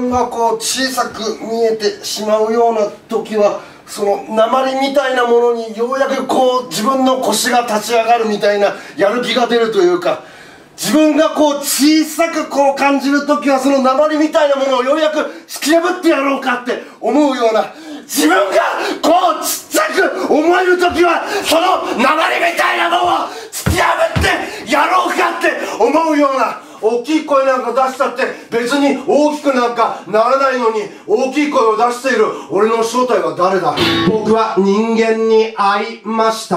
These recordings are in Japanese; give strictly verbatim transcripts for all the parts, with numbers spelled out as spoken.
分がこう小さく見えてしまうような時は、その鉛みたいなものにようやくこう自分の腰が立ち上がるみたいなやる気が出るというか、自分がこう小さくこう感じる時はその鉛みたいなものをようやく突き破ってやろうかって思うような、自分がこうちっちゃく思える時はその鉛みたいなものを突き破ってやろうかって思うような、大きい声なんか出したって別に大きくなんかならないのに大きい声を出している俺の正体は誰だ。僕は人間に会いました。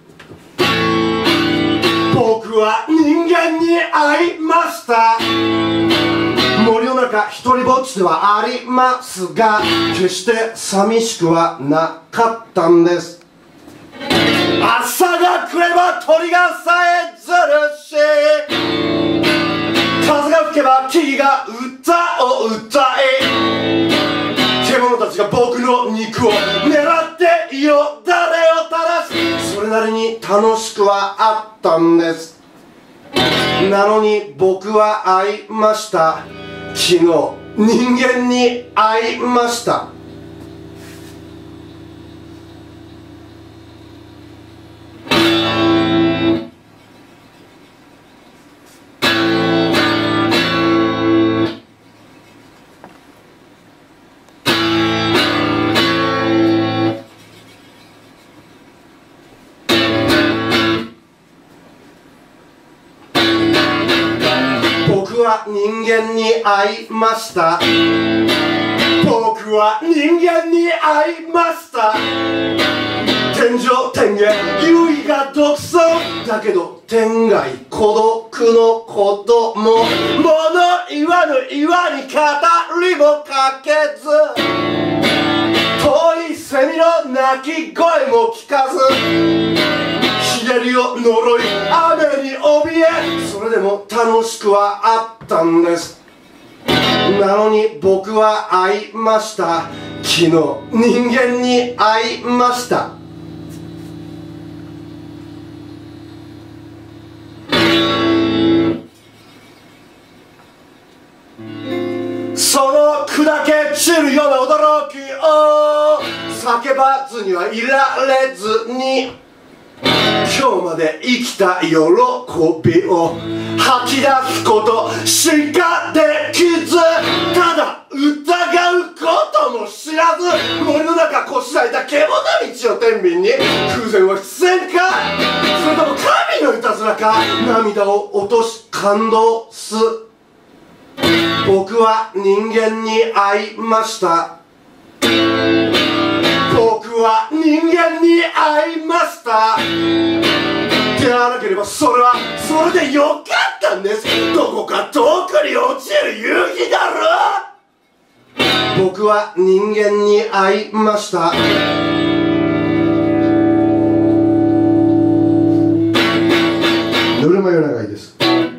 僕は人間に会いました。森の中一人ぼっちではありますが、決して寂しくはなかったんです。朝が来れば鳥がさえずるし、風が吹けば木々が歌を歌い、獣たちが僕の肉を狙ってよだれを垂らし、それなりに楽しくはあったんです。なのに僕は会いました。昨日人間に会いました。僕は人間に会いました。僕は人間に会いました。天上天下優位が独尊だけど天外孤独の子供、物言わぬ岩に語りもかけず、遠いセミの鳴き声も聞かず、日照りを呪い雨に怯え、それでも楽しくはあったんです。なのに僕は会いました。昨日人間に会いました。その砕け散るような驚きを叫ばずにはいられずに、今日まで生きた喜びを吐き出すことしかできず、ただ疑うことも知らず、森の中こしらえた獣道を天秤に、空前は必然か、それとも神のいたずらか、涙を落とし感動す。僕は人間に会いました。僕は人間に会いました。であなければそれはそれでよかったんです。どこか遠くに落ちる夕日だろ。僕は人間に会いました。ぬるま湯長いです。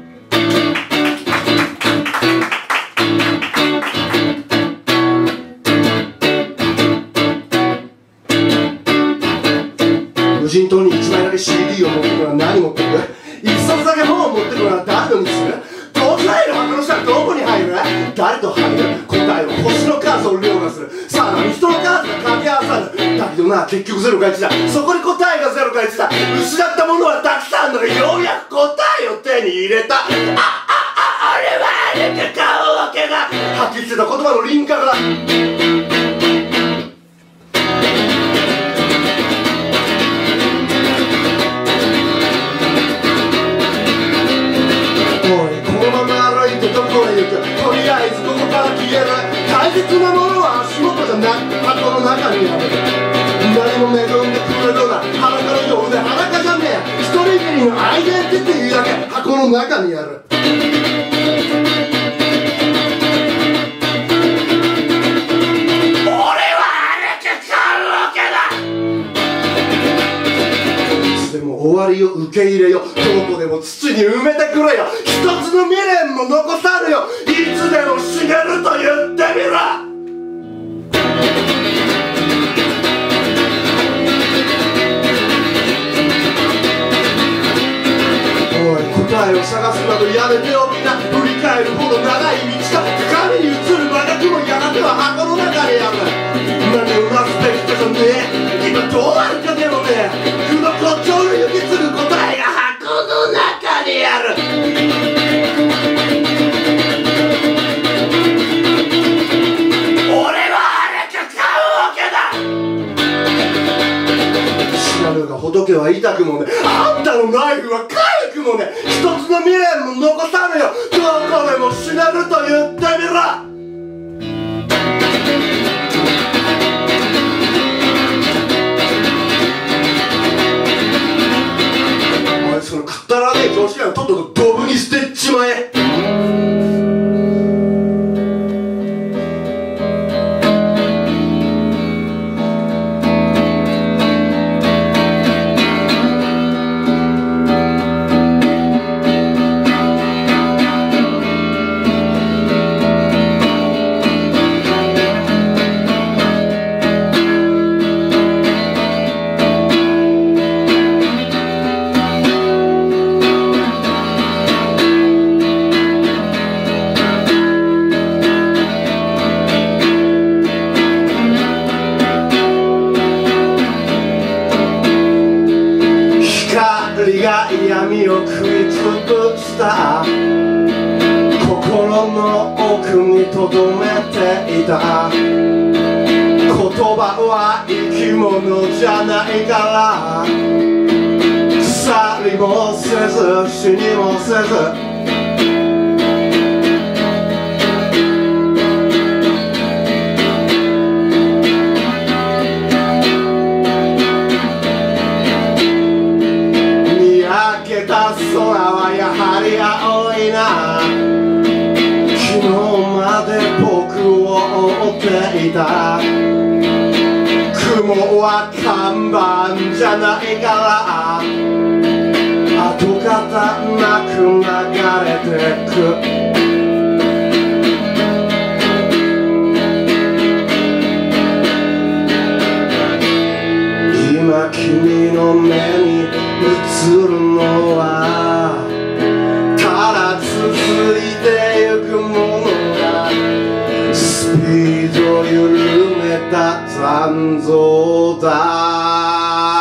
無人島にいちまいだけ シーディー を持ってくるのは何持ってくる？一冊だけ本を持ってくるのは誰のにする？どうせ入る箱の下はどこに入る？誰と入る？答えは星の数を凌駕する。さらに人の数が掛け合わさる。だけどな、結局ゼロかいちだ。そこに答えがゼロかいちだ。失ったものはたくさんあるのがようやく答えを手に入れた。ああああれはあれか顔わけがはっきりしてた言葉の輪郭だ。どこへ行く？とりあえずここから消える。大切なものは足元じゃなく箱の中にある。何も恵んでくれるような裸のようで裸じゃねえ。一人きりのアイデンティティだけ箱の中にある。俺はあれか買うわけだ。いつでも終わりを受け入れよ。どこでも土に埋めてくれよ。一つの未練も残さるよ。いつでも死ねると言ってみろ。おい、答えを探すなどやめてよみんな。振り返るほど長い道か鏡に映るまで手は痛くもね、あんたのナイフは痒くもね、一つの未練も残さぬよ。どこでも死ねると言ってみろ。おい、そのくだらねえ常識感をとっととドブに捨てちまえ。光が闇を食いつぶした心の奥に留めていた。言葉は生き物じゃないから腐りもせず死にもせず空はやはり青いな。昨日まで僕を追っていた。雲は看板じゃないから跡形なく流れてく。今君の目に映るのはただ続いてゆくものがスピード緩めた残像だ。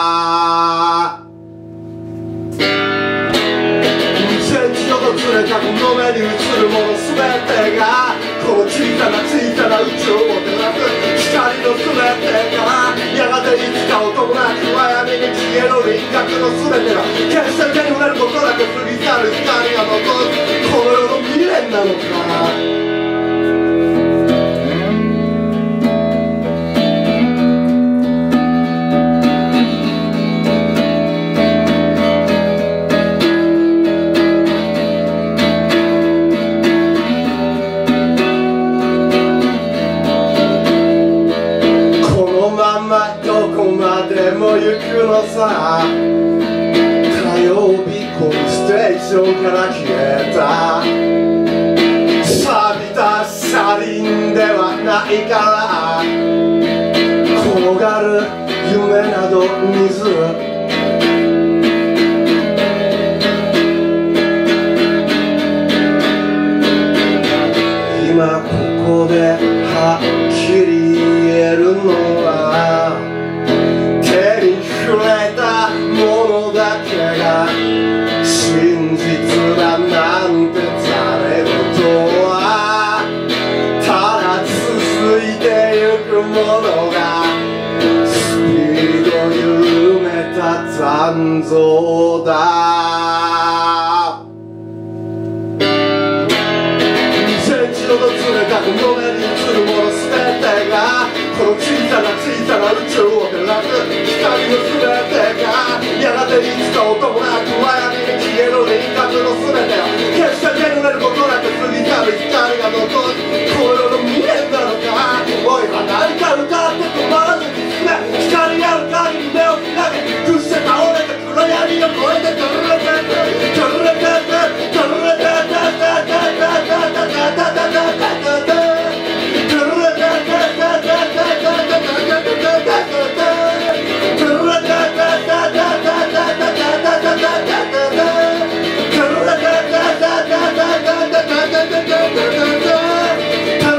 全地とずれたこの目に映るものすべてがこの小さな小さな宇宙を照らす光のすべてがやがていつか音もなく暗闇に消える輪郭のすべてが決して手に触れることなく過ぎ去る光が残すこの世の未練なのか。どこまでも行くのさ。火曜日このステーションから消えた錆びた車輪ではないから転がる夢など見ず今ここではっきり言えるのは手に触れたものだけが真実だなんてざれ言はただ続いてゆくものがスピード緩めた残像だ。全地のずれたこの目に映るものすべてがこの小さな小さな宇宙を照らす光のすべてがやがていつか音もなく暗闇に消える輪郭のすべてを決して手に触れることなく過ぎ去る光が残すこの世の未練なのか。おいは何か歌って止まらずに進め光ある限り目を開け屈して倒れて暗闇を越えてトルレテテトルレテテトルレテテテテテテテテテテテ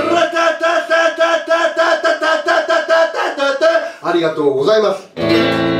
ありがとうございます。